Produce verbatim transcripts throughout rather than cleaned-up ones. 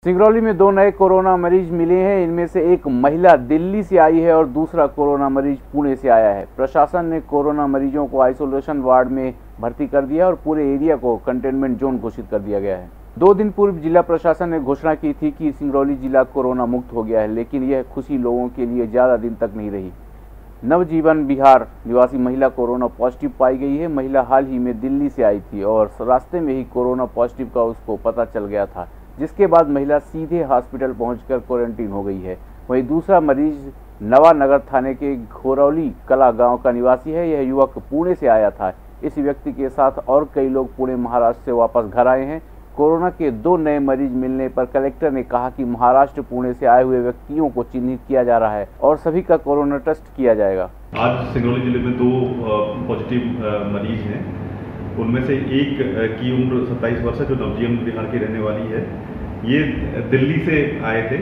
सिंगरौली में दो नए कोरोना मरीज मिले हैं। इनमें से एक महिला दिल्ली से आई है और दूसरा कोरोना मरीज पुणे से आया है। प्रशासन ने कोरोना मरीजों को आइसोलेशन वार्ड में भर्ती कर दिया और पूरे एरिया को कंटेनमेंट जोन घोषित कर दिया गया है। दो दिन पूर्व जिला प्रशासन ने घोषणा की थी कि सिंगरौली जिला कोरोना मुक्त हो गया है, लेकिन यह खुशी लोगों के लिए ज्यादा दिन तक नहीं रही। नवजीवन बिहार निवासी महिला कोरोना पॉजिटिव पाई गई है। महिला हाल ही में दिल्ली से आई थी और रास्ते में ही कोरोना पॉजिटिव का उसको पता चल गया था, जिसके बाद महिला सीधे हॉस्पिटल पहुंचकर क्वारंटीन हो गई है। वहीं दूसरा मरीज नवानगर थाने के घोरौली कला गांव का निवासी है। यह युवक पुणे से आया था। इस व्यक्ति के साथ और कई लोग पुणे महाराष्ट्र से वापस घर आए हैं। कोरोना के दो नए मरीज मिलने पर कलेक्टर ने कहा कि महाराष्ट्र पुणे से आए हुए व्यक्तियों को चिन्हित किया जा रहा है और सभी का कोरोना टेस्ट किया जाएगा। आज सिंगरौली जिले में दो पॉजिटिव मरीज हैं। उनमें से एक की उम्र सत्ताईस वर्ष है, जो नवजीवन बिहार की रहने वाली है। ये दिल्ली से आए थे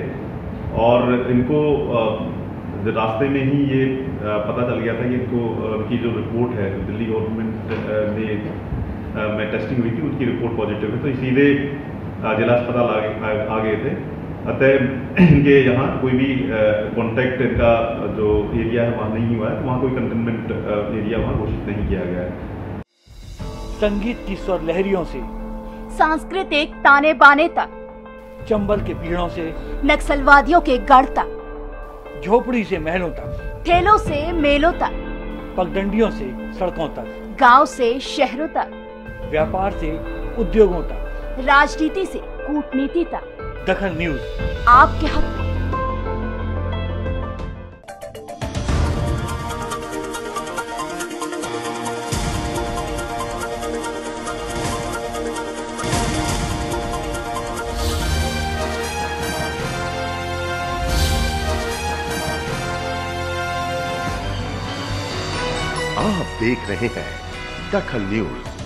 और इनको रास्ते में ही ये पता चल गया था कि इनको उनकी जो रिपोर्ट है, जो दिल्ली गवर्नमेंट ने में टेस्टिंग हुई थी, उनकी रिपोर्ट पॉजिटिव है, तो सीधे जिला अस्पताल आगे आ गए थे। अतः इनके यहाँ कोई भी कॉन्टैक्ट इनका जो एरिया है वहाँ नहीं हुआ है, तो वहाँ कोई कंटेनमेंट एरिया वहाँ घोषित नहीं किया गया है। संगीत की स्वर लहरियों से सांस्कृतिक ताने बाने तक, चंबल के पीड़ों से नक्सलवादियों के गढ़ तक, झोपड़ी से महलों तक, ठेलों से मेलों तक, पगडंडियों से सड़कों तक, गांव से शहरों तक, व्यापार से उद्योगों तक, राजनीति से कूटनीति तक, दखल न्यूज आपके हक में। आप देख रहे हैं दखल न्यूज।